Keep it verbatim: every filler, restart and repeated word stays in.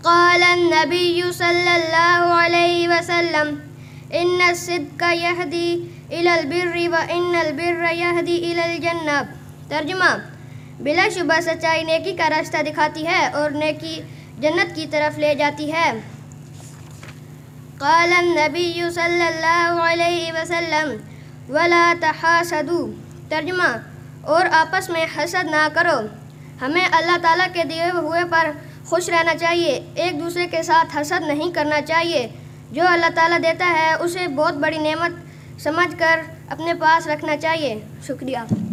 क़ालन नबिय्यु सल्लल्लाहु अलैहि वसल्लम इन्न सिद्का यहदी इलल बिर्रि व इन्नल बिर्रा यहदी इलल जन्नह। तर्जुमा, बिलाशुबा सच्चाई नेकी का रास्ता दिखाती है और नेकी जन्नत की तरफ ले जाती है। क़ालन नबिय्यु सल्लल्लाहु अलैहि वसल्लम वला तहासदू। तर्जुमा, और आपस में हसद ना करो। हमें अल्लाह ताला के दिए हुए पर खुश रहना चाहिए, एक दूसरे के साथ हसद नहीं करना चाहिए। जो अल्लाह ताला देता है उसे बहुत बड़ी नेमत समझकर अपने पास रखना चाहिए। शुक्रिया।